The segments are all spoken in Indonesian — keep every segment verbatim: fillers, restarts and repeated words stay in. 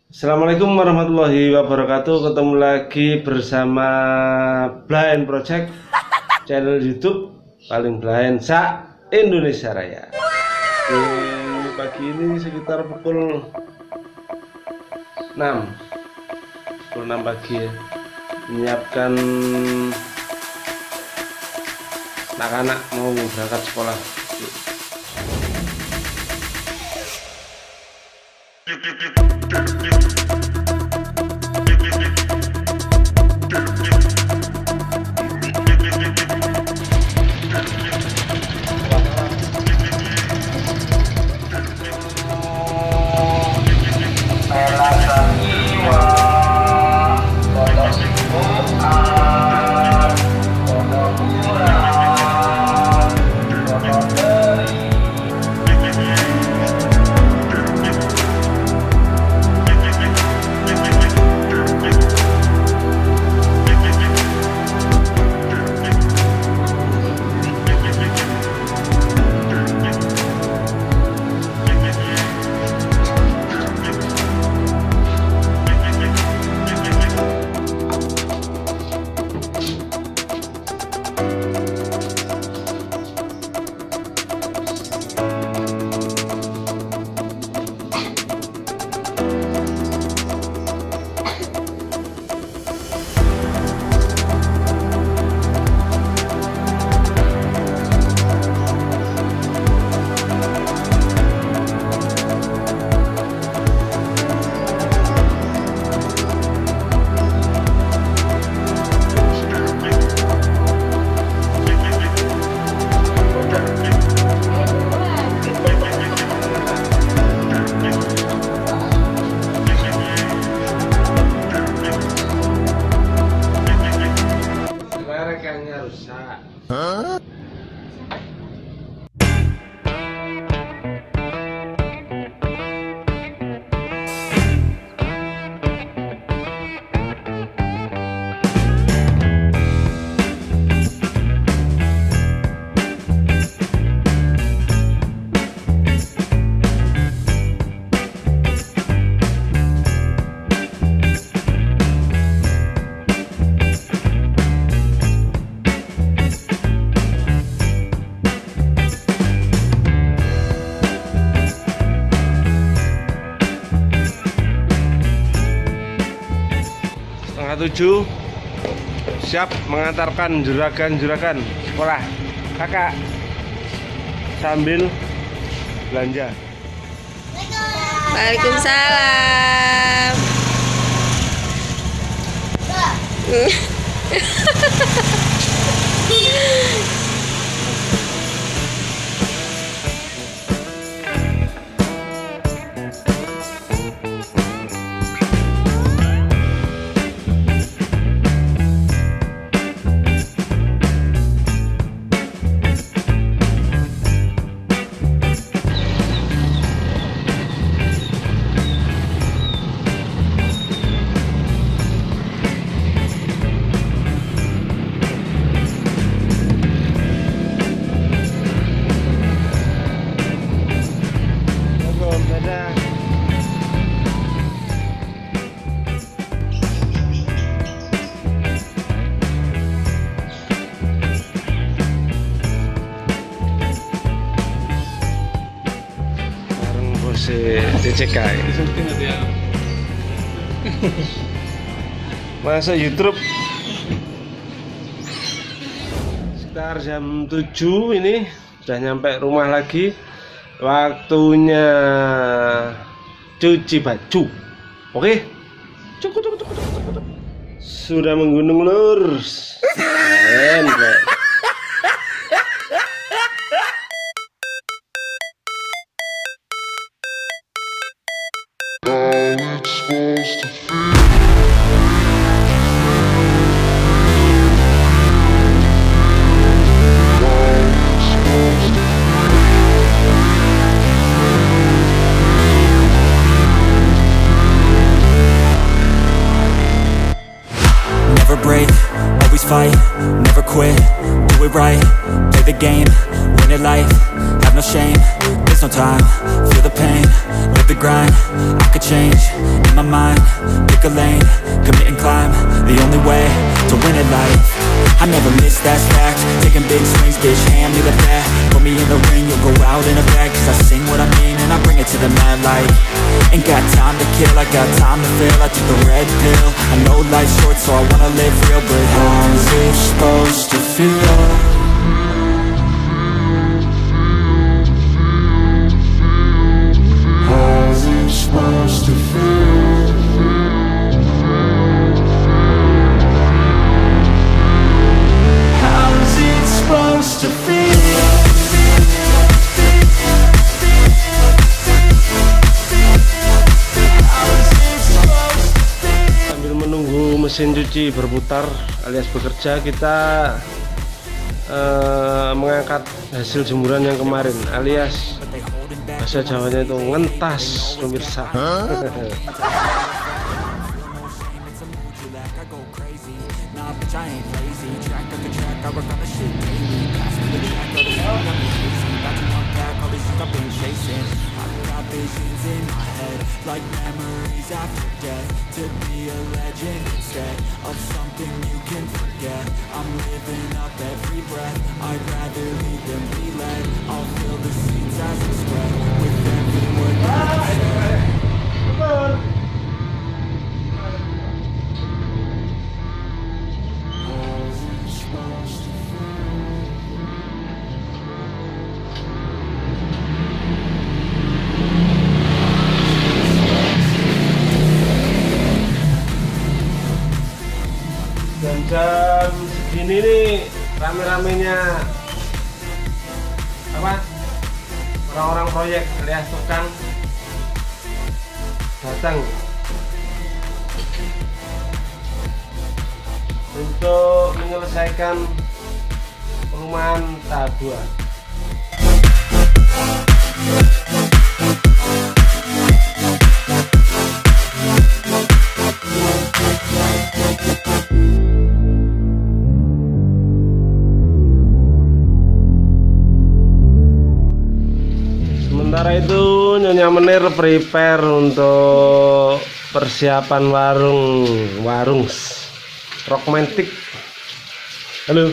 Assalamualaikum warahmatullahi wabarakatuh. Ketemu lagi bersama Blind Project, channel YouTube paling blind sa Indonesia Raya. Ini pagi ini sekitar pukul enam pukul enam pagi ya. Menyiapkan anak-anak mau berangkat sekolah. Rusak. Huh? Tujuh siap mengantarkan juragan-juragan sekolah kakak sambil belanja. Waalaikumsalam. D C K masuk YouTube sekitar jam tujuh ini sudah nyampe rumah lagi, waktunya cuci baju. Oke, cukup cukup cukup cukup sudah menggunung lurus. Never break, always fight, never quit, do it right, play the game, win it life, have no shame, there's no time, feel the pain, live the grind, I could change my mind, pick a lane, commit and climb. The only way to win at life. I never miss, that's fact. Taking big swings, bitch, hand me the bat. Put me in the ring, you'll go out in a bag. Cause I sing what I mean and I bring it to the mad light. Ain't got time to kill, I got time to feel. I took the red pill, I know life's short so I wanna live real. But how's it supposed to feel? How's it supposed to feel? How's it supposed to feel? Sambil menunggu mesin cuci berputar alias bekerja, kita uh, mengangkat hasil jemuran yang kemarin alias bahasa Jawanya itu ngentas, pemirsa. Like memories after death, to be a legend instead of something you can forget. I'm living up every breath, I'd rather lead than be led. I'll fill the seats as I spread with every word that I said. How's it supposed to feel? Dan jam segini nih rame-ramenya apa orang-orang proyek alias tukang datang untuk menyelesaikan perumahan tahap dua. Sementara itu Nyonya Menir prepare untuk persiapan warung warung romantik. Halo.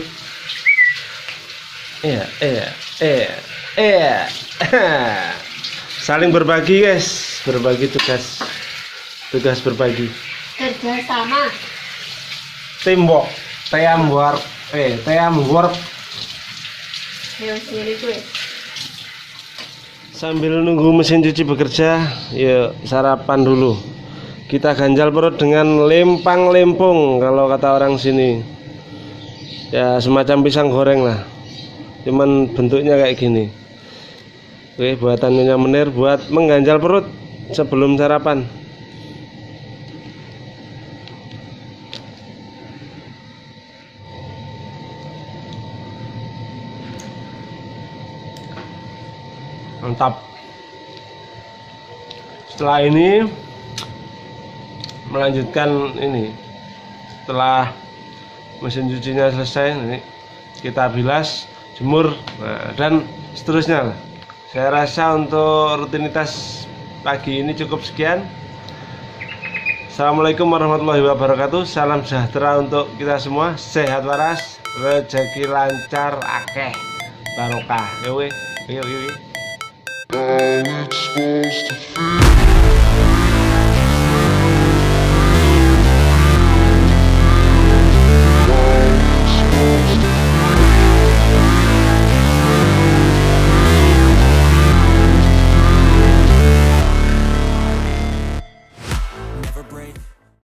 Iya, iya, iya, iya. Saling berbagi, guys, berbagi tugas, tugas berbagi. Kerja sama. Teamwork, teamwork, eh, teamwork. Ayo sini gue. Sambil nunggu mesin cuci bekerja, yuk sarapan dulu. Kita ganjal perut dengan lempang lempung kalau kata orang sini. Ya semacam pisang goreng lah, cuman bentuknya kayak gini. Oke, buatan Nyonya Menir buat mengganjal perut sebelum sarapan. Mantap. Setelah ini melanjutkan ini, setelah mesin cucinya selesai, ini kita bilas, jemur, nah, dan seterusnya. Saya rasa untuk rutinitas pagi ini cukup sekian. Assalamualaikum warahmatullahi wabarakatuh. Salam sejahtera untuk kita semua. Sehat waras, rezeki lancar, akeh barokah. Yuk, yuk, yuk. How it's supposed to feel.